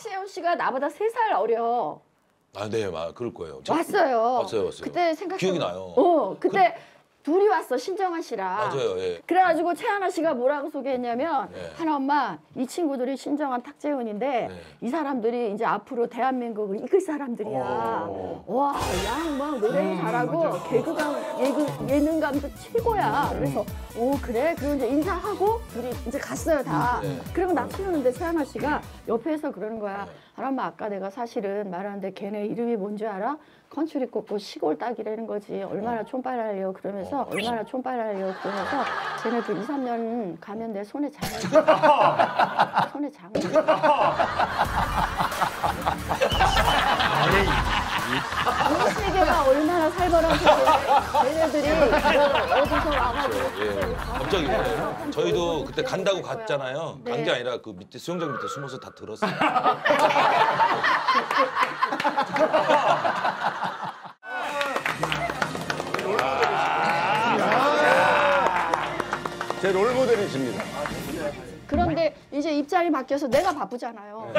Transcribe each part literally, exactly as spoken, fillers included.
탁재훈 씨가 나보다 세 살 어려. 아, 네, 막 그럴 거예요. 왔어요. 왔어요, 왔어요. 그때 생각 기억이 나요. 어, 그때 그... 둘이 왔어, 신정아 씨랑. 맞아요, 예. 그래가지고 최하나 씨가 뭐라고 소개했냐면 네. 하나 엄마 이 친구들이 신정아 탁재훈인데 네. 이 사람들이 이제 앞으로 대한민국을 이끌 사람들이야. 와, 야, 막 노래도 잘하고 맞아. 개그감, 예그, 예능감도 최고야. 그래서 오 그래? 그리고 이제 인사하고 둘이 이제 갔어요 다. 네. 그리고 나 키우는데 최하나 씨가 옆에서 그러는 거야. 네. 하나 엄마 아까 내가 사실은 말하는데 걔네 이름이 뭔지 알아? 컨츄리 꽂고 시골 딱이라는 거지. 얼마나 촌빨알려 그러면서 얼마나 촌빨알려 그러면서 쟤네도 이, 삼 년 가면 내 손에 장을 손에 장을 이 세계가 얼마나 살벌한지 쟤네들이 어디서 와가지고 예. 갑자기 예. 저희도 그때 간다고 갔잖아요. 네. 간 게 아니라 그 밑에 수영장 밑에 숨어서 다 들었어요. 제 롤모델이십니다. 그런데 이제 입장이 바뀌어서 내가 바쁘잖아요.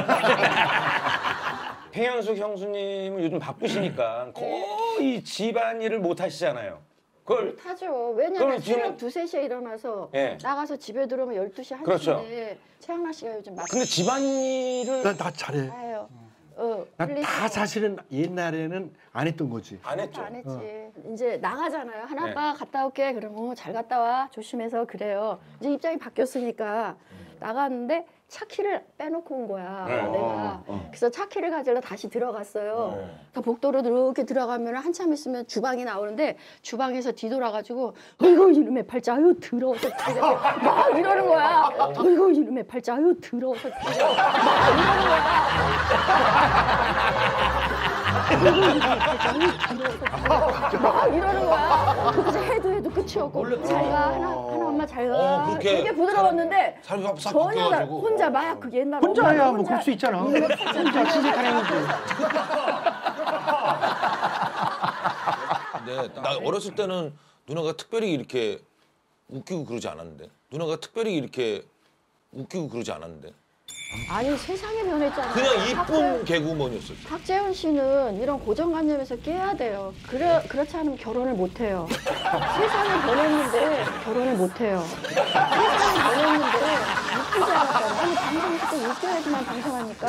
행현숙 형수님은 요즘 바쁘시니까 거의 집안일을 못 하시잖아요. 그걸 타죠. 왜냐면 그럼 지금- 새벽 두세 시에 일어나서 예. 나가서 집에 들어오면 열두 시, 한 그렇죠. 시인데 최양락 씨가 요즘 막 근데 집안일을 난 다 잘해. 다 해요. 어, 난 다 분리수거. 사실은 옛날에는 안 했던 거지. 안 했죠. 안 했지. 이제 나가잖아요. 하나 네. 아빠 갔다 올게. 그러면 어, 잘 갔다 와. 조심해서 그래요. 이제 입장이 바뀌었으니까 나갔는데 차 키를 빼놓고 온 거야. 네. 내가. 그래서 차 키를 가지러 다시 들어갔어요. 그러니까 복도로 이렇게 들어가면 한참 있으면 주방이 나오는데 주방에서 뒤돌아가지고 어이구 이놈의 팔자 아유 더러워서 막 이러는 거야. 어이구 이놈의 팔자 아유 더러워서 막 이러는 거야. 막 이러는 거야. 그래서 해도 해도 끝이 없고 잘 가 하나 하나 엄마 잘 가. 어, 그렇게 되게 부드러웠는데 사람이 싹 전혀 나 바뀌어가지고. 혼자 막 그 옛날 혼자야 엄마 뭐 그럴 수 있잖아. 이놈의 혼자 시집하는 거지. 근데 나 어렸을 때는 누나가 특별히 이렇게 웃기고 그러지 않았는데. 누나가 특별히 이렇게 웃기고 그러지 않았는데. 아니 세상이 변했잖아. 그냥 이쁜 박재훈, 개구먼이었어. 박재훈 씨는 이런 고정관념에서 깨야 돼요. 그래 그렇지 않으면 결혼을 못 해요. 세상이 변했는데 결혼을 못 해요. 세상이 변했는데 웃기지 않았잖아. 아니 방송에서 또 웃겨야지만 방송하니까.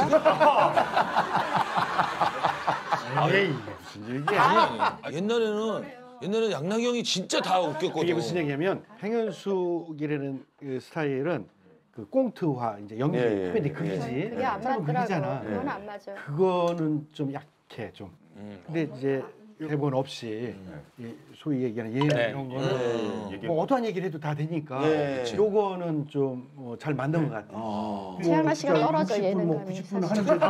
에이 무슨 얘기야. 아, 옛날에는 옛날에는 양락이 형이 진짜 다 웃겼거든. 이게 무슨 얘기냐면 행현숙이라는 그 스타일은 그 꽁트화 이제 연기 예, 예, 코미디 예. 극이지. 그게 안 짧은 맞더라고. 극이잖아. 그건 안 맞아. 그거는 좀 약해 좀. 음. 근데 이제 대본 없이 이 소위 얘기하는 예능 네. 이런 거는 음. 뭐 어떠한 얘기를 해도 다 되니까 예. 요거는 좀 잘 만든 것 같아. 아. 최양락 씨가 진짜 떨어져, 육십 분, 뭐 예능감이 구십 분 사실. 하는데도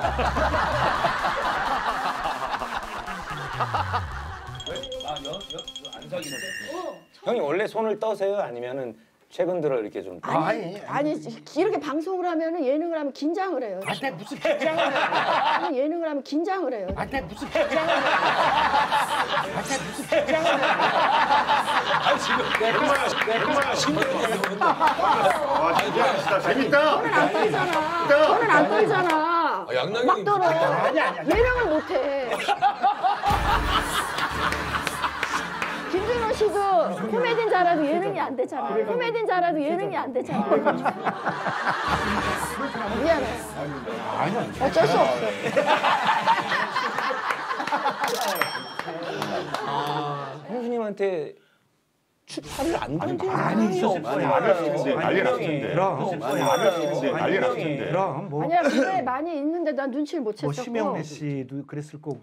형이 원래 손을 떠세요? 아니면은 최근 들어 이렇게 좀 아니, 아니 이렇게 방송을 하면은 예능을 하면 긴장을 해요. 아, 내 무슨 긴장을 해. 아니 예능을 하면 긴장을 해요. 아, 내 무슨 긴장을 해. 아, 내 무슨 긴장을 해. 아니 지금 얼마나 얼마나 신기해. 아, 진짜, 진짜 재밌다. 저는 안 떨잖아. 저는 안 떨잖아. 아, 양락이 막 떨어. 아니, 아니, 아니. 예능을 못해. 김준호 씨도 코미디인 줄 알아도 예능이 안 되잖아. 코미디인 줄 알아도 예능이 안 되잖아. 미안해. 어쩔 수 없어. 형수님한테 추파를 안 던지는 많이 있었을 많이 거야. 많이 났을 텐데. 난리 났을 텐데. 그럼 많이 났을 텐데. 난리 났을 텐데. 그럼 뭐, 아니야, 근데 많이 있는데 난 눈치를 못 뭐 챘었고. 심영래 씨도 그랬을 거고.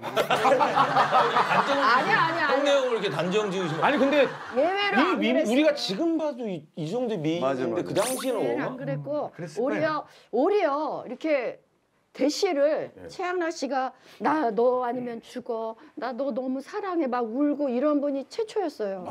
아니야, 아니야, 형네 아니야. 형을 이렇게 단정 지으시면. 아니 근데 예외로 안 미, 미, 그랬어. 우리가 지금 봐도 이, 이 정도 맞아, 미인인데 맞아. 그 당시에는 예외는 안 얼마? 그랬고 그랬을 오히려 거예요. 오히려 이렇게 대시를 예. 최양락 씨가 나 너 아니면 죽어 나 너 너무 사랑해 막 울고 이런 분이 최초였어요.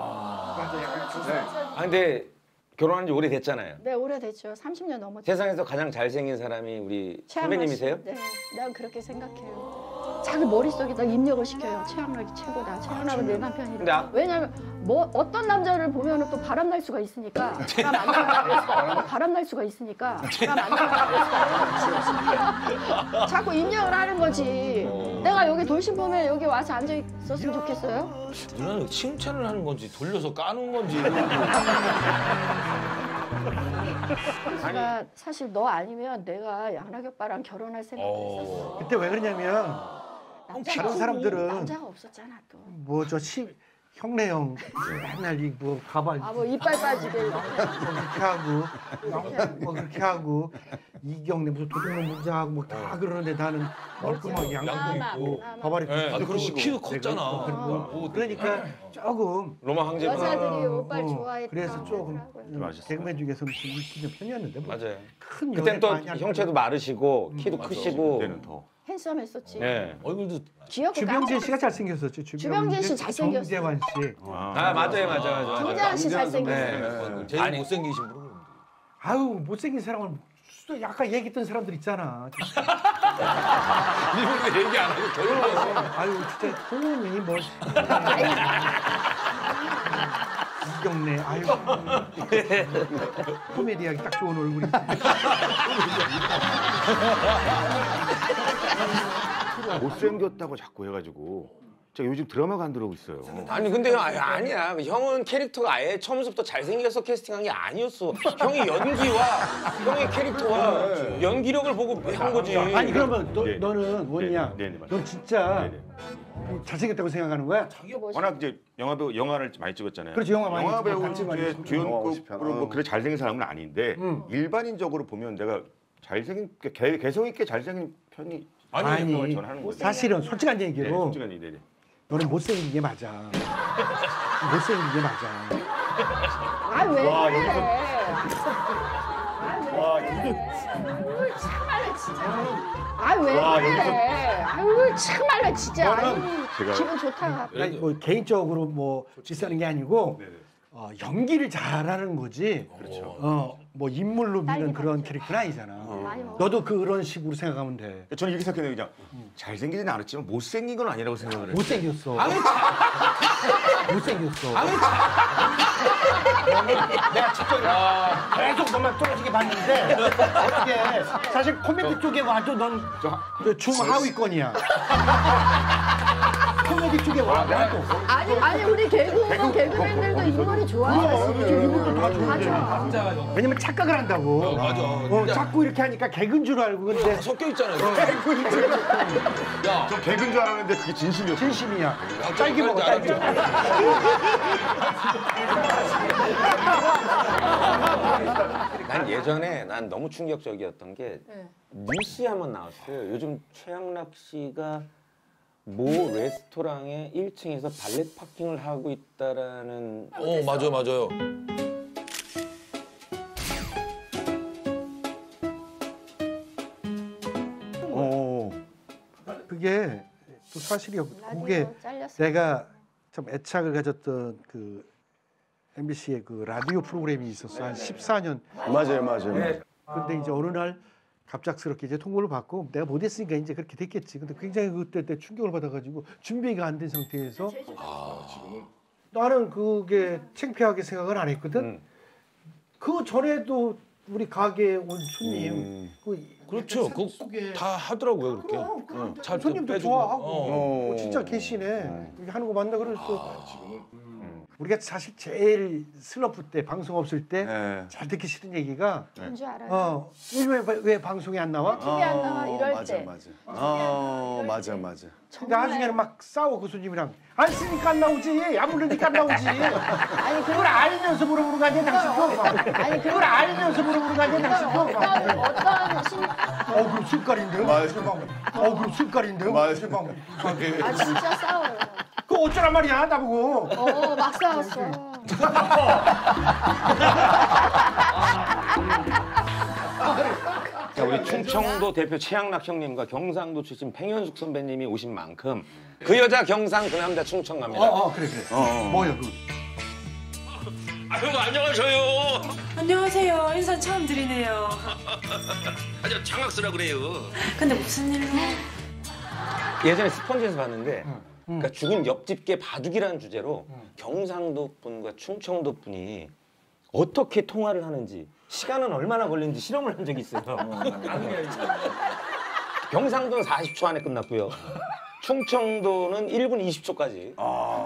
아 근데 결혼한 지 오래됐잖아요. 네 오래됐죠. 삼십 년 넘었죠. 세상에서 가장 잘생긴 사람이 우리 최양락 선배님이세요? 씨. 네, 난 그렇게 생각해요. 자기 머릿속에다 입력을 시켜요. 최양락이 최고다. 최양락은 내 남편이다. 근데 아- 왜냐면 뭐 어떤 남자를 보면 또 바람 날 수가 있으니까 제가 만나고 바람 날 수가 있으니까 제가 만나고 자꾸 입력을 하는 거지. 내가 여기 돌싱 보면 여기 와서 앉아 있었으면 좋겠어요? 누나는 칭찬을 하는 건지 돌려서 까는 건지. 제가 사실 너 아니면 내가 양락이 오빠랑 결혼할 생각도 어. 있었어. 그때 왜 그러냐면 남자가 다른 사람들은 남자가 없었잖아 또. 뭐 저 형네 형 맨날 이뭐 가발 아 뭐 이빨 빠지게. 그렇게 하고 뭐 그렇게 하고 이경래 무슨 도둑놈 문제하고 뭐 다 그러는데 나는 얼굴만 양복 나만, 입고 나만. 가발이 네, 입고 그리고 키도 컸잖아. 뭐 그러니까 조금 로마 황제 여자들이 어, 오빠를 어, 좋아했다. 그래서 조금 맞았어요. 개그맨 중에서 좀 웃기는 편이었는데 뭐 맞아요. 큰 그땐 연애 또 많이 안 형체도 마르시고 키도 크시고. 그때는 더. 핸섬했었지. 네. 얼굴도 기억이 주병진 씨가 잘생겼었죠. 주병진 씨 잘생겼어. 정재환 씨. 아 맞아요 맞아요 맞아요. 김재환 씨 잘생겼어. 네. 제일 아니. 못생기신 분은. 아유 못생긴 사람을 또 아까 얘기했던 사람들 있잖아. 일부러 얘기 안 하고 돌려서. 아유 진짜 호응이 뭐 이경래 아유 코미디하기 딱 좋은 얼굴이. 못생겼다고 자꾸 해가지고 제가 요즘 드라마가 안 들어오고 있어요. 아니 근데 형 아니, 아니야. 형은 캐릭터가 아예 처음부터 잘생겨서 캐스팅한 게 아니었어. 형이 연기와 형의 캐릭터와 연기력을 보고 한 거지. 아니 그러면 너, 네. 너는 원이야. 네, 네, 맞아요. 넌 진짜 네네. 잘생겼다고 생각하는 거야? 워낙 이제 영화 배우 영화를 많이 찍었잖아요. 그렇지, 영화 많이 영화 찍고 배우 같이 많이 중에 찍고. 주연급으로 뭐 그래 잘생긴 사람은 아닌데 응. 일반인적으로 보면 내가 잘생긴 개, 개성 있게 잘생긴 편이 아니, 아니라고 저는 하는 거죠. 사실은 솔직한 네, 얘기로 솔직한 얘기. 네, 네. 너는 못생긴 게 맞아. 못생긴 게 맞아. 아 왜 와, 그래? 이거- 와, 아유 참말로 진짜. 아 왜 와, 그래? 아유 참말로 진짜. 아유 제가- 기분 좋다. 아니, 뭐 개인적으로 뭐 비싸는 게 아니고 네네. 어, 연기를 잘하는 거지. 그렇죠. 어, 뭐 인물로 미는 딸기 그런 같죠. 캐릭터는 아니잖아. 많이 먹어. 너도 그런 식으로 생각하면 돼. 저는 이렇게 생각해요. 그냥 잘생기진 않았지만 못생긴 건 아니라고 생각을 해요. 못생겼어. 못생겼어. 내가 직접 계속 너만 떨어지게 봤는데 어떻게 사실 코미디 쪽에 와도 넌 중하위권이야. 코미디 쪽에 와도 아니 아니 우리 개그 개그맨들도 인물이 좋아요. 이분들 다 좋은데. 맞아. 왜냐면 착각을 한다고. 어, 맞아. 어, 진짜. 자꾸 이렇게 하니까 개그인 줄 알고 근데 섞여 있잖아요. 야, 저 개그인 줄 알았는데 그게 진심이었어요. 진심이야. 딸기 먹어, 딸기. 난 예전에 난 너무 충격적이었던 게 네. 뉴스에 한번 나왔어요. 요즘 최양락 씨가 모 레스토랑의 일 층에서 발렛 파킹을 하고 있다라는. 어 맞아요 맞아요. 어. 그게 또 사실이요. 그게 라디오 잘렸어. 내가 참 애착을 가졌던 그 엠비씨의 그 라디오 프로그램이 있었어. 한 십사 년. 맞아요, 맞아요. 근데 이제 어느 날 갑작스럽게 이제 통보를 받고 내가 못했으니까 이제 그렇게 됐겠지. 근데 굉장히 그때 때 충격을 받아가지고 준비가 안 된 상태에서 나는 그게 창피하게 생각을 안 했거든. 음. 그 전에도 우리 가게에 온 손님 음. 그 그렇죠. 그거 다 하더라고요 그렇게. 그럼, 응. 잘 손님도 빼주고. 좋아하고 어. 어, 진짜 계시네. 이렇게 하는 거 맞나 그래서 우리가 사실 제일 슬럼프 때 방송 없을 때 잘 네. 듣기 싫은 얘기가 뭔 줄 알아요? 어, 왜, 왜, 왜 방송에 안 나와? 티비 안 나와 이럴 맞아, 때. 맞아. 어, 맞아, 맞아. 근데 나중에는 막 싸워 그 손님이랑 안 쓰니까 안 나오지 안 부르니까 안 나오지 아니 그걸 그걸 알면서 물어보는 거 아니야 당신도 아니 그걸 그걸 알면서 물어보는 거 아니야 당신도 어떤 어떤 신. 어 그럼 술깔인데요? 맞아. 어 그럼 술깔인데요? 맞아. 아 진짜 싸워요. 그거 어쩌란 말이야 나보고 어 막 싸웠어. 자, 우리 충청도 대표 최양락 형님과 경상도 출신 팽현숙 선배님이 오신 만큼 그 여자 경상 그 남자 충청 갑니다. 어, 어 그래 그래 뭐야 그 아유 안녕하세요. 안녕하세요. 인사 처음 드리네요. 아저 장학수라 그래요. 근데 무슨 일로? 예전에 스펀지에서 봤는데 그러니까 죽은 옆집게 바둑이라는 주제로 경상도 분과 충청도 분이 어떻게 통화를 하는지 시간은 얼마나 걸리는지 실험을 한 적이 있어요. 경상도는 사십 초 안에 끝났고요. 충청도는 일 분 이십 초까지.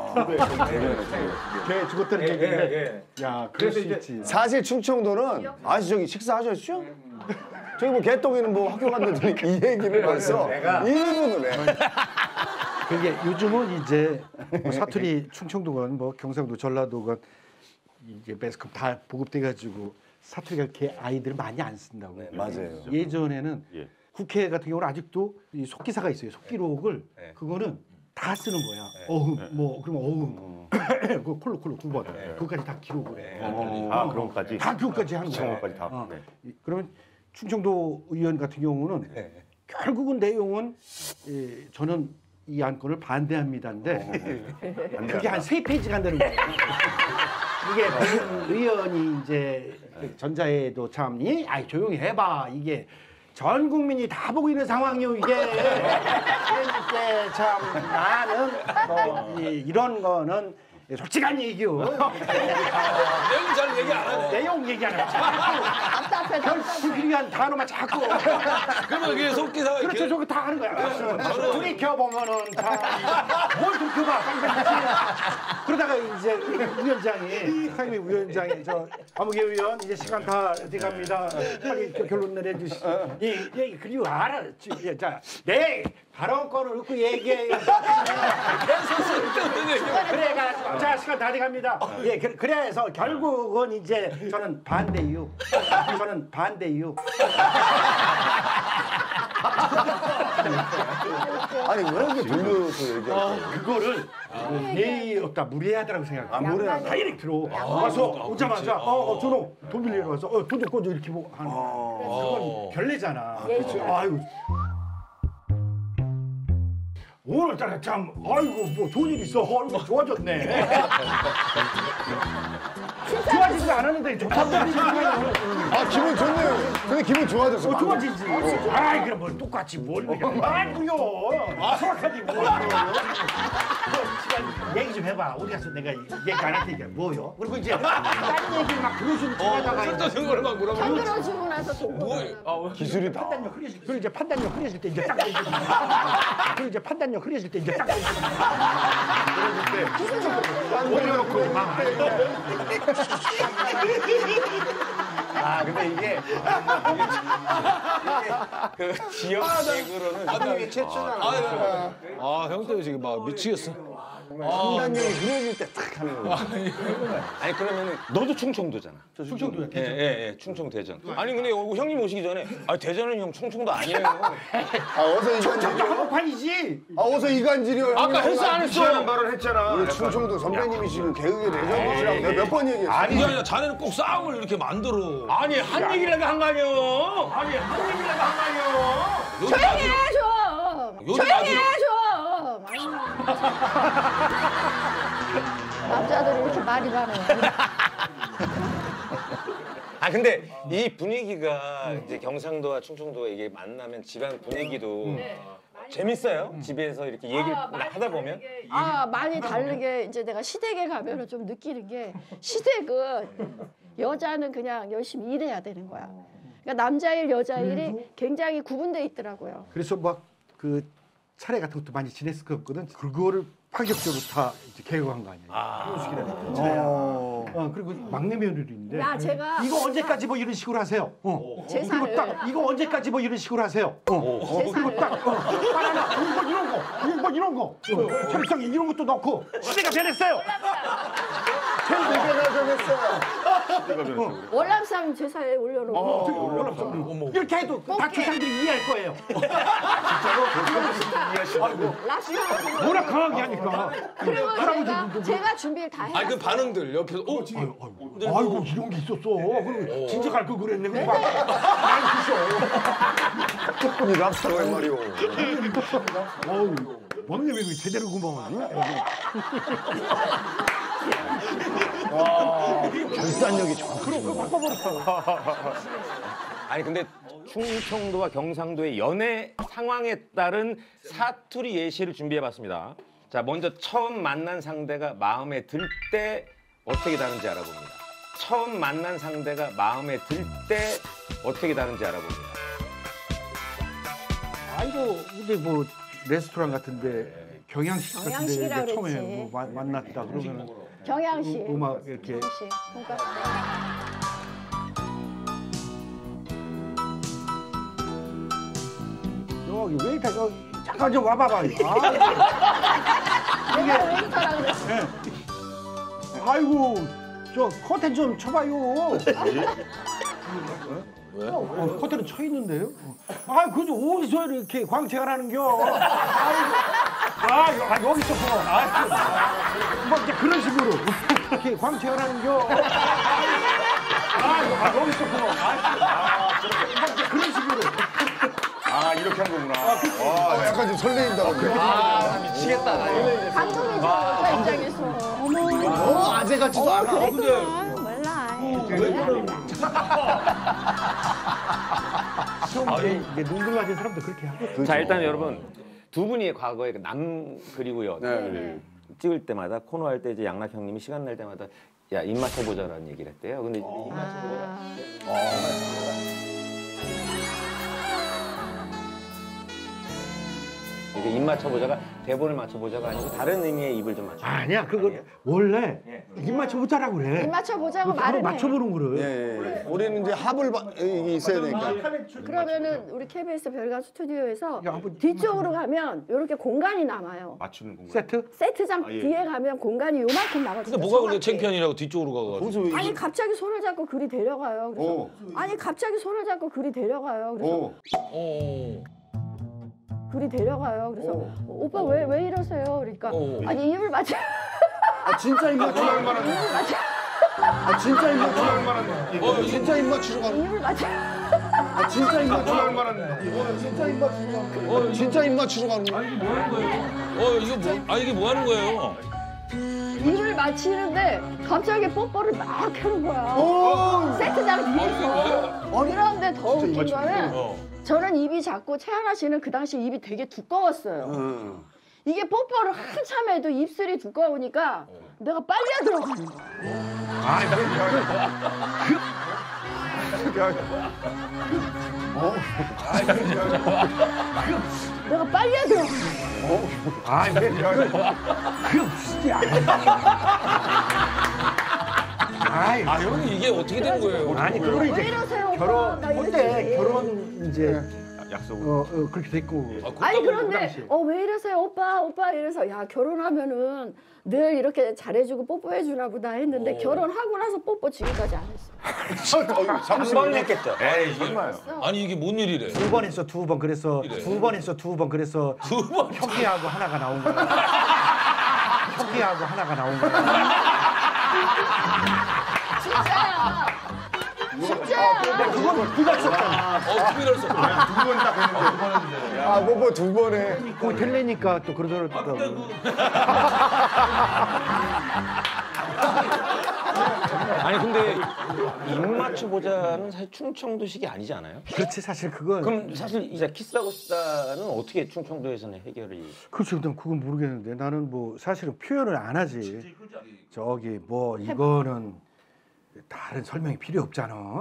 걔 죽었다는 예, 얘기인데. 예, 야, 그럴 수 있지. 사실 충청도는 아시 저기 식사하셨죠? 저기 뭐 개떡이는 뭐 학교 갔는데 이 얘기를 벌써 일 분을 해. 그게 요즘은 이제 뭐 사투리 충청도건 뭐 경상도 전라도건 이제 매스컴 다 보급돼가지고 사투리가 이렇게 아이들 많이 안 쓴다고. 네, 맞아요. 예전에는 예. 국회 같은 경우는 아직도 이 속기사가 있어요. 속기록을 네. 그거는 다 쓰는 거야. 어흥 뭐 그러면 어흥 그 콜로 콜로 구 번 그것까지 다 기록을 해. 어, 아 그런 것까지. 다 그것까지 하는 거야. 그런 것까지 다. 어. 네. 이- 그러면 충청도 의원 같은 경우는 네. 결국은 내용은 예, 저는 이 안건을 반대합니다인데 그게 한 세 페이지 간다는 거예요. 이게 무슨 의원이 이제 전자에도 참, 이, 아이 조용히 해봐. 이게 전 국민이 다 보고 있는 상황이요. 이게 이게 참 나는 뭐 이, 이런 거는 솔직한 얘기요. 내용 잘 얘기 안 하네. 내용 얘기하는 거. 답답해, 별 답답해. 불필요한 단어만 자꾸. 그러면 그게 속기사가 그렇죠, 이렇게 저거 다 하는 거야. 저는- 돌이켜 보면은 다뭘 돌이켜봐. 그러다가 이제 위원장이 상임위 위원장이 저 아무개 의원 이제 시간 다 돼갑니다. 빨리 그 결론 내려주시. 이, 이 그리고 알아. 지- 자, 내 발언권을 놓고 얘기해. 그래가 자 시간 다 돼갑니다. 예, 그, 그래서 결국은 이제 저는 반대 이유. 저는 반대 이유. 아니 왜 이렇게 돌려서 얘기하세요? 그거를 예의 없다 무례하다라고 생각해. 아, 무례하다. 다이렉트로 와서 오자마자 어, 어 준호 돈 빌리러 와서 어, 돈 좀 꺼줘 이렇게 보고 하는 거야. 그건 결례잖아. 그렇지. 아이고. 오늘따라 참 아이고 뭐 좋은 일 있어. 아이고 좋아졌네. 좋아지지 않았는데 좋다고 생각하면 아 기분 좋네요. 근데 기분 좋아졌어. 어, 좋아지지. 아이 그럼 뭘 똑같이 뭘 그냥 아이고요. 정확하지 뭘. 시간 얘기 좀 해봐. 어디 가서 내가 얘기 안 할 테니까 뭐요? 그리고 이제 다른 얘기를 막 그러시는 척하다가 쓸데없는 거를 막 물어보고. 힘들어지고 나서 돈 기술이다. 판단력 흐려질 그리고 이제 판단력 흐려질 때 이제 딱 그리고 이제 판단력 흐려질 때 이제 딱 올려놓고 막 아 근데 이게 그 지역 개그로는 이게 최초잖아. 아, 형 때문에 지금 막 미치겠어. 판단력이 흐려질 때 딱 하는 거. 아니 그러면은 너도 충청도잖아. 충청도야. 예, 예, 예, 충청 대전. 아니 근데 어, 형님 오시기 전에 아 대전은 형 충청도 아니에요. 아 어서 이간질이요? 한복판이지. 아 어서 이간질이요? 아까 했어 안 했어? 발언 했잖아. 우리 충청도 선배님이 지금 개그계 대전이시라고 내가 몇 번 얘기했어. 아니, 아니야. 자네는 꼭 싸움을 이렇게 만들어. 아니 한 얘기라도 한 거 아니에요? 아니 한 얘기라도 한 거 아니에요? 조용히 해줘. 요즘 조용히 아주- 해줘. 남자들이 이렇게 말이 많아. 아 근데 이 분위기가 이제 경상도와 충청도가 이게 만나면 집안 분위기도 재밌어요. 집에서 이렇게 얘기를 하다 보면. 아 많이 다르게 이제 내가 시댁에 가면은 좀 느끼는 게 시댁은 여자는 그냥 열심히 일해야 되는 거야. 그러니까 남자 일 여자 일이 굉장히 구분돼 있더라고요. 그래서 막 그 차례 같은 것도 많이 지냈을 것 같거든. 그거를 파격적으로 다 이제 개혁한 거 아니야. 아. 어. 어, 그리고 막내 며느리인데. 야 제가 이거 언제까지 뭐 이런 식으로 하세요? 어. 재산을- 그리고 딱 이거 언제까지 뭐 이런 식으로 하세요? 어. 어. 그리고 재산을- 딱 어. 바나나 이거 이런 거, 이거 이런 거, 어. 철성이 이런 것도 넣고 시대가 변했어요. 월남쌈 제사에 올려놓고 어, 이렇게 해도 다 조상들이 이해할 거예요. 랍스터 뭐라 강하게 하니까. 그리고 제가 제가 준비를 다 아니, 그 해놨어요. 반응들 옆에서 어? 아이고 이런 게 있었어. 그리고 진짜 갈 걸 그랬네. 그리고 막 많이 드셔. 이 랍스터가 웬 말이오. 어우, 막내 외국이 제대로 구멍하네. 결단력이 좋아. 아니 근데 충청도와 경상도의 연애 상황에 따른 사투리 예시를 준비해봤습니다. 자 먼저 처음 만난 상대가 마음에 들 때 어떻게 다른지 알아봅니다. 처음 만난 상대가 마음에 들 때 어떻게 다른지 알아봅니다. 아이고 뭐 근데 뭐 레스토랑 같은데 경양식 같은데 경양식이라 이제 처음에 그랬지. 뭐 마- 만났다 그러면은 경양식. 음, 음악 이렇게 경양식. 돈가스. 여기 웨이터 여기 잠깐 좀 와봐봐. 아, 내가 웨이터라 그랬어. 아이고 저 커튼 좀 쳐봐요. 왜? 어, 커튼은 쳐 있는데요? 아, 그저 어디서 이렇게 광채가 나는겨? 아이고, 아, 여- 아, 여기 있었어. 아, 그, 뭐 이제 그런 식으로 이렇게 광채가 나는겨? 아, 여- 아, 여기 있었어. 아, 뭐 이제 그런 식으로. 아 이렇게 한 거구나. 와 약간 좀 설레인다. 아 미치겠다. 감동이죠. 여자 입장에서. 어머. 어 아재 같지도 않아. 그랬구나. 몰라. 처음에 이게 눈물 맞은 사람도 그렇게 하고. 자 일단 여러분 두 분이 과거에 그 남 그리고 여자를 네. 찍을 때마다 코너 할 때 이제 양락 형님이 시간 날 때마다 야 입 맞춰보자라는 얘기를 했대요. 근데 입 맞춰보자. 이게 입 맞춰보자가 대본을 맞춰보자가 아니고 다른 의미의 입을 좀 맞춰. 아니야, 그거 원래 입 맞춰보자라고 그래. 입 맞춰보자고 바로 말을 해. 맞춰보는 거를. 예, 예. 우리는 이제 합을 바, 이게 있어야 되니까. 그러면은 우리 케이비에스 별관 스튜디오에서 야, 한번 뒤쪽으로 가면 이렇게 공간이 남아요. 맞추는 건가요? 세트? 세트장 아, 예. 뒤에 가면 공간이 요만큼 남았어요. 근데 뭐가 그렇게 정확히. 창피한이라고 뒤쪽으로 가가지고. 거기서 왜 아니 이거- 갑자기 손을 잡고 그리 데려가요. 그래서 어. 아니 갑자기 손을 잡고 그리 데려가요. 그래서 어. 어. 그리 데려가요. 그래서 어. 오빠 왜 왜 이러세요? 그러니까 어. 아니 입을 맞춰. 아 진짜 입 맞추는 거는. 아 진짜 입 맞추는 거는. 어, 진짜 입 맞추는 거는. 입을 맞춰. 아 진짜 입 맞추는 거는. 이거는 진짜 입 맞추는 거는. 어 진짜 입 맞추는 거는. 어 이거 뭐? 아 이게 뭐 하는 거예요? 입을 맞히는데 갑자기 뽀뽀를 막 하는 거야. 오. 세트장 뒤에서. 그런데 더 웃긴 거는 어. 저는 입이 작고 최하나 씨는 그 당시 입이 되게 두꺼웠어요. 응. 이게 뽀뽀를 한참 해도 입술이 두꺼우니까 내가 빨려 들어가는 거야. 내가 빨려 들어가는 거야. 아, 왜? 그럼 진짜. 아이, 아 형님 이게 어떻게 된 거예요? 아니, 그거는 왜 이제 이러세요, 오빠? 결혼, 나 그때 이랬지. 결혼 이제 약속을. 어, 어 그렇게 됐고. 아, 아니 그 그런데 당시에. 어 왜 이러세요 오빠 오빠 이래서 야 결혼하면은 늘 이렇게 잘해주고 뽀뽀해 주나 보다 했는데 결혼하고 나서 뽀뽀 지금까지 안 했어. 한 번 했겠죠. 에이 설마요. 아니 이게 뭔 일이래? 두 번 했어, 두 번. 그래서 이래. 두 번 했어, 두 번. 그래서 두 번. 혁이하고 하나가 나온 거야. 혁이하고 하나가 나온 거야. 진짜야. 진짜야. 그건 네가 썼잖아. 어 투비를 썼어. 두번딱 했는데. 아 뭐 뭐 두 번에. 그거 될래니까 또 그러더라고. 아니 근데 입 맞춰보자는 사실 충청도식이 아니지 않아요? 그렇지, 사실 그건. 그럼 사실 이제 키스하고 싶다는 어떻게 충청도에서는 해결이? 그렇죠. 난 그건 모르겠는데 나는 뭐 사실은 표현을 안 하지. 저기 뭐 이거는 다른 설명이 필요 없잖아.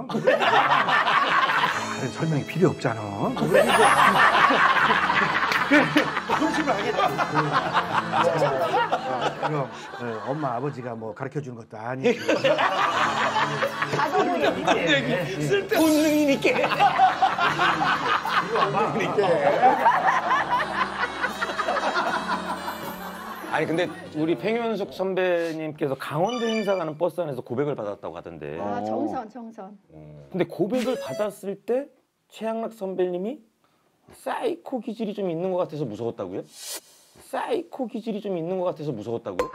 다른 설명이 필요 없잖아. 그런 식으로 하겠다. 그럼 어, 엄마 아버지가 뭐 가르쳐 주는 것도 아니고. 본능이 있게. 아니 근데 우리 팽현숙 선배님께서 강원도 행사 가는 버스 안에서 고백을 받았다고 하던데. 아 정선 정선. 근데 고백을 받았을 때 최양락 선배님이 사이코 기질이 좀 있는 것 같아서 무서웠다고요? 사이코 기질이 좀 있는 것 같아서 무서웠다고요?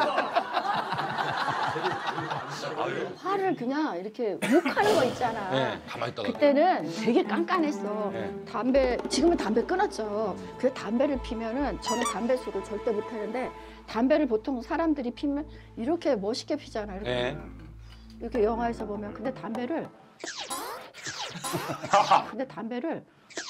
화를 그냥 이렇게 욱하는 거 있잖아. 네, 가만히 있다가. 그때는 되게 깐깐했어. 네. 담배 지금은 담배 끊었죠. 그 담배를 피면은 저는 담배 술을 절대 못 하는데 담배를 보통 사람들이 피면 이렇게 멋있게 피잖아. 이렇게, 네. 이렇게 영화에서 보면 근데 담배를 근데 담배를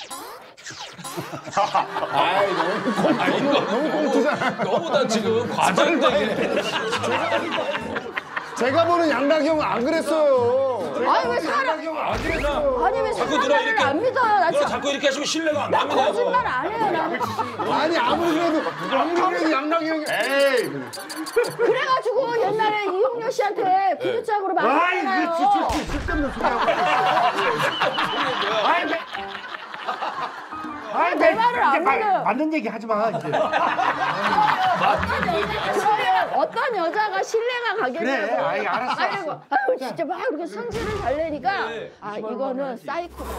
아이 너무 아 이거 너무 꽁트잖아. 너무 다 지금 과장되게. 제가 보는 양락이 형은 안 그랬어요. 아니 왜 사람 아니 왜 자꾸 누나 사람을 이렇게 안 믿어요? 나 누나 진짜 자꾸 이렇게 하시면 신뢰가 안 나 갑니다. 거짓말 안 해요. 나는 아니 아무리 그래도 아무리 그래도 양락이 형이 에이 그래가지고 옛날에 이용렬 씨한테 구두짝으로 아이 맞았잖아요. 그 진짜 쓸데없는 소리 하고. 아이 내 아이 내 말을 안 이제 믿어요. 맞는 얘기 하지 마 이제. 그러면 어떤 여자가 신뢰가 가겠냐고. 그래, 아이, 알았어, 아이고, 아유 진짜 막 이렇게 손질을 잘 내니까 아 이거는 사이코다.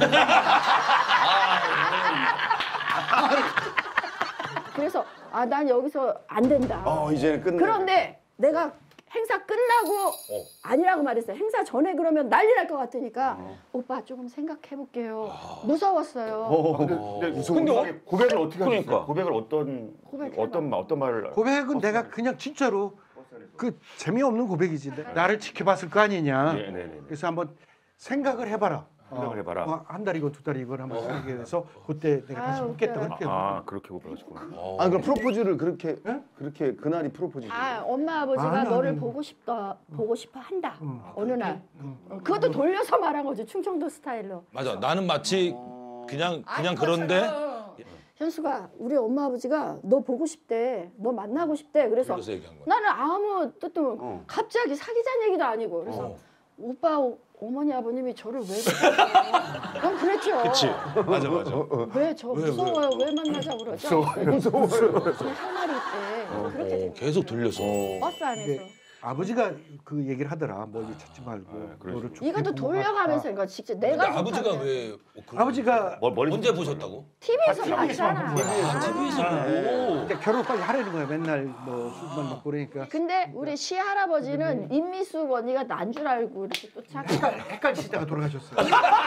그래서 아 난 여기서 안 된다. 어 이제는 끝내. 그런데 내가 행사 끝나고 아니라고 말했어요. 행사 전에 그러면 난리 날 것 같으니까 오빠 조금 생각해 볼게요. 무서웠어요. 근데, 근데 고백을 어떻게 하셨어요? 그러니까. 고백을 어떤 고백 어떤 말 어떤 말을 고백은 내가 그냥 진짜로 그 재미없는 고백이지. 나를 지켜봤을 거 아니냐. 네, 네, 네. 그래서 한번 생각을 해봐라. 생각을 해봐라. 어, 한 달이건 두 달이건 한번 생각해서 그때 내가 다시 아유, 묻겠다 웃겨요. 그렇게. 아 그렇게 고백하셨구나. 아 그럼 프로포즈를 그렇게 그렇게 그날이 프로포즈. 아 엄마 아버지가 아니, 너를 아니. 보고 싶다 보고 싶어 한다 어느 날 어, 그것도 돌려서 말한 거죠 충청도 스타일로. 맞아. 나는 마치 그냥 그냥 그런데 현수가 우리 엄마 아버지가 너 보고 싶대 너 만나고 싶대 그래서 그래서 얘기한 거야. 나는 아무 뜻도 어. 갑자기 사귀자는 얘기도 아니고 그래서 어. 오빠 오, 어머니 아버님이 저를 왜 그러세요? 그럼 그랬죠. 그치. 맞아 맞아. 왜 저 왜, 무서워요? 왜, 만나자고 그러죠? 무서워요. 할 말이 있대. 그렇게 된 어, 계속 들려서. 버스 안에서. 이게 아버지가 그 얘기를 하더라. 멀리 찾지 말고 너를 좋게 이것도 보고 돌려가면서 가라. 이거 직접 근데 내가 아버지가 좋다는데. 왜 그런 아버지가 뭘 멀리 언제 보셨다고? 티비에서 봤잖아. 티비에서 보고. 이제 결혼 빨리 하라는 거야. 맨날 뭐 술만 먹고 그러니까. 근데 우리 시할아버지는 임미숙 언니가 난 줄 알고 이렇게 또 착. 헷갈리시다가 돌아가셨어요.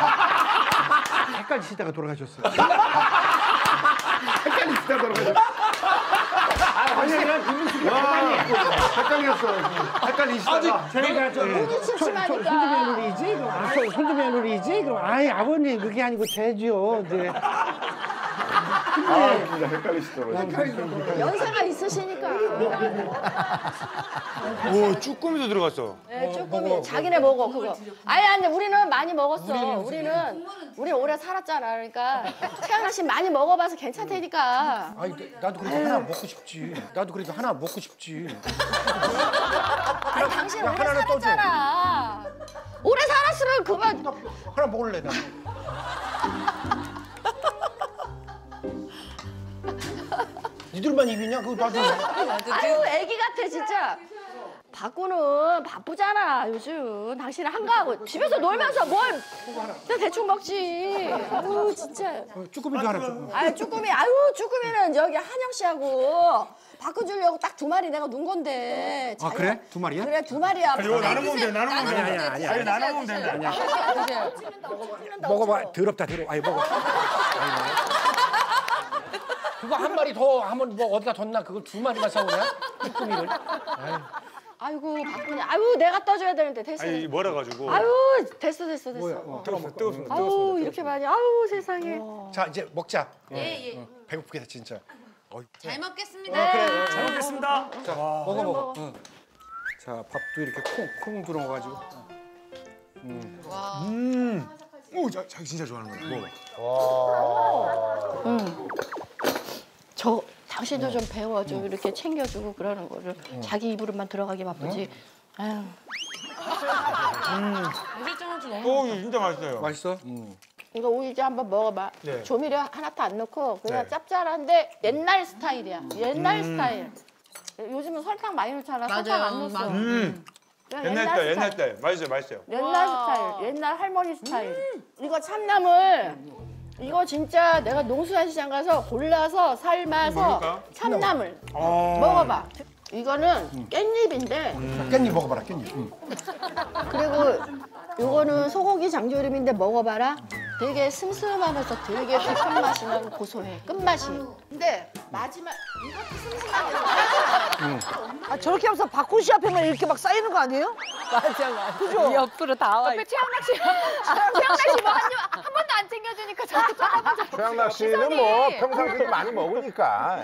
헷갈리시다가 돌아가셨어요. 헷갈리시다 돌아가셨어. 아니야, 김민숙이 헷갈렸어. 헷갈리시다가. 제가 저 눈이 침침하니까. 손주며느리지? 그럼 아, 손- 손주며느리지? 그럼 아이 아버님 그게 아니고 제죠. 이제 아 진짜 헷갈리시더라고요. 연세가 있으시니까. 오 쭈꾸미도 들어갔어. 네, 쭈꾸미 자기네 먹어 그거. 아니 아니 우리는 많이 먹었어. 우리는 우리 오래 살았잖아. 그러니까 태연아 씨 많이 먹어봐서 괜찮다니까. 아니 나도 그래도 하나 먹고 싶지. 나도 그래도 하나 먹고 싶지. 아니 당신 오래 하나는 떠줘. 살았잖아. 오래 살았으면 그만. 하나 먹을래 나. 니들만 입이냐? 그거 나도. 아유 애기 같아 진짜. 바꾸는 바쁘잖아 요즘. 당신은 한가하고 집에서 놀면서 뭘 그냥 대충 먹지. 아유 진짜. 쭈꾸미도 하나 줘. 아유 쭈꾸미 아유 쭈꾸미는 여기 한영 씨하고 바꿔주려고 딱 두 마리 내가 놓은 건데. 아 그래? 두 마리야? 그래 두 마리야. 이거 나눠 먹으면 돼. 나눠 먹으면 돼. 아니야, 아니야, 아니 나눠 먹으면 된다. 아니야. 먹어봐. 더럽다 더러워. 아이 먹어. 그거 한 마리 더 하면 뭐 어디다 뒀나? 그걸 두 마리만 사오냐? 쭈꾸미를. 아이고 바쁘냐. 아유 내가 떠줘야 되는데 됐어. 아니 뭐라 가지고. 아유 됐어 됐어 됐어. 어. 뜨겁습니다. 뜨겁습니다. 아유 이렇게 많이. 아유 세상에. 자 이제 먹자. 예, 예. 배고프겠다 진짜. 잘 먹겠습니다. 잘 먹겠습니다. 먹어 먹어. 응. 자 밥도 이렇게 콩콩 들어가가지고. 오, 자, 자기 진짜 좋아하는 거. 응. 저 당신도 좀 배워줘. 이렇게 챙겨주고 그러는 거를 자기 입으로만 들어가기 바쁘지. 아유. 물좀 주네. 오, 이거 진짜 맛있어요. 맛있어? 이거 오이지 한번 먹어봐. 네. 조미료 하나도 안 넣고 그냥 네. 짭짤한데 옛날 스타일이야. 옛날 스타일. 요즘은 설탕 많이 넣잖아. 설탕 안 넣었어. 맞아. 음, 그냥 옛날 스타일, 옛날 스타일. 맛있어요, 맛있어요. 옛날 스타일, 옛날 할머니 스타일. 이거 참나물, 이거 진짜 내가 농수산 시장 가서 골라서 삶아서 먹을까? 참나물 어. 먹어봐. 이거는 깻잎인데 깻잎 먹어봐라 깻잎. 응. 그리고 이거는 소고기 장조림인데 먹어봐라. 되게 슴슴하면서 되게 깊은 맛이 나고 고소해. 끝맛이. 근데 마지막 이것도 슴슴하게. 아, 저렇게 하면서 박훈 씨 앞에만 이렇게 막 쌓이는 거 아니에요? 맞아, 맞아. 그죠? 옆으로 다 와. 옆에 최양락 씨. 최양락 씨 뭐 한 번도 안 챙겨주니까 저렇게 쳐다보자. 최양락 씨는 뭐 평상시에 많이 먹으니까.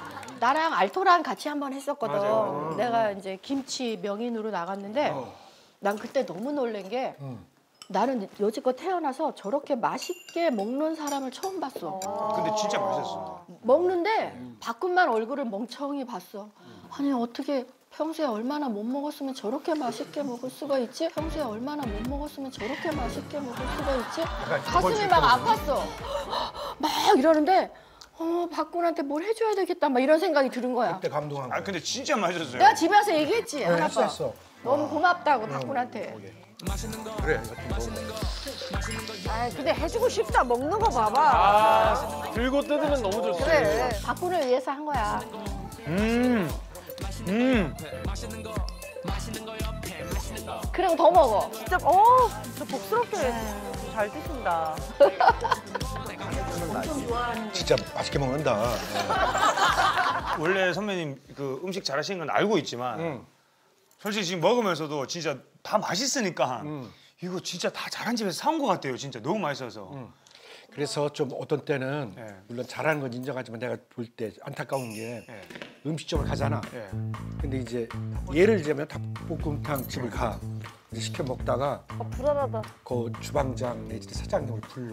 나랑 알토랑 같이 한번 했었거든. 맞아요. 내가 이제 김치 명인으로 나갔는데 난 그때 너무 놀란 게 나는 여지껏 태어나서 저렇게 맛있게 먹는 사람을 처음 봤어. 근데 진짜 맛있었어. 먹는데 바꾼만 얼굴을 멍청히 봤어. 아니 어떻게 평소에 얼마나 못 먹었으면 저렇게 맛있게 먹을 수가 있지? 평소에 얼마나 못 먹었으면 저렇게 맛있게 먹을 수가 있지? 가슴이 막 아팠어. 막 이러는데 어 박군한테 뭘 해줘야 되겠다 막 이런 생각이 드는 거야. 그때 감동한 아 거. 근데 진짜 맛있었어요. 내가 집에 와서 얘기했지. 하나 했어, 했어. 너무 고맙다고 박군한테. 그래. 아 근데 해주고 싶다. 먹는 거 봐봐. 아, 들고 뜯으면 너무 좋지. 그래. 박군을 위해서 한 거야. 음. 음. 그리고 더 먹어. 진짜 어 진짜 복스럽게 잘 드신다. 진짜 맛있게 먹는다. 원래 선배님 그 음식 잘하시는 건 알고 있지만 응. 솔직히 지금 먹으면서도 진짜 다 맛있으니까 응. 이거 진짜 다 잘한 집에서 사온 것 같아요. 진짜 너무 맛있어서. 응. 그래서 좀 어떤 때는 네. 물론 잘하는 건 인정하지만 내가 볼 때 안타까운 게 네. 음식점을 가잖아. 네. 근데 이제 예를 들자면 닭볶음탕 집을 가. 이제 시켜 먹다가 아 불안하다. 그 주방장 내지 사장님을 불러.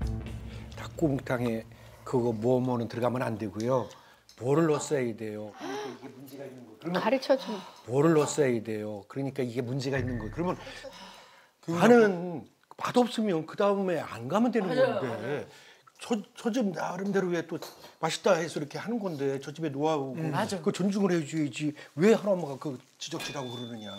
닭볶음탕에 그거 뭐 뭐는 들어가면 안 되고요. 뭐를 넣었어야 돼요. 그러니까 이게 문제가 있는 거예요. 그러면 가르쳐 줘. 뭐를 넣었어야 돼요. 그러니까 이게 문제가 있는 거예요. 그러면 나는 맛없으면 그 다음에 안 가면 되는 건데 저, 저 집 나름대로 왜 또 맛있다 해서 이렇게 하는 건데 저 집에 노하우고 그 존중을 해줘야지 왜 하나마가 그 지적질하고 그러느냐.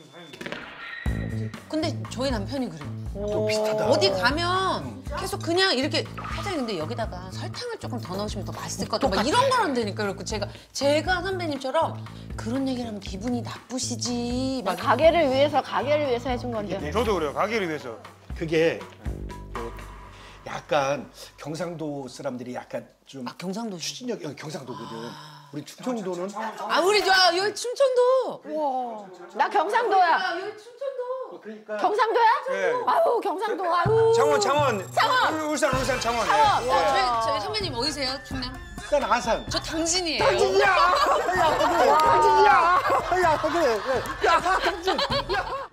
근데 저희 남편이 그래요. 또 비슷하다. 어디 가면 계속 그냥 이렇게 사장님 근데 여기다가 설탕을 조금 더 넣으시면 더 맛있을 것 같아요. 막 이런 걸 한다니까. 그렇고 제가 제가 선배님처럼 그런 얘기를 하면 기분이 나쁘시지. 막 가게를 위해서 가게를 위해서 해준 건데. 저도 그래요. 가게를 위해서. 그게 뭐 약간 경상도 사람들이 약간 좀 아, 경상도 추진력 여기 경상도거든. 우리 충청도는 아 우리 저 여기 충청도. 나 경상도야. 여기 충청도. 그러니까 경상도야? 네. 아우 경상도 아우. 창원, 창원. 창원. 울- 울산, 울산, 창원. 예. 창원. 어, 저희, 저희 선배님 어디세요? 충남? 일단 아산. 저 당진이에요. 당진이야. 야, 당진이야. 야, 그래. 야, 당진. 야.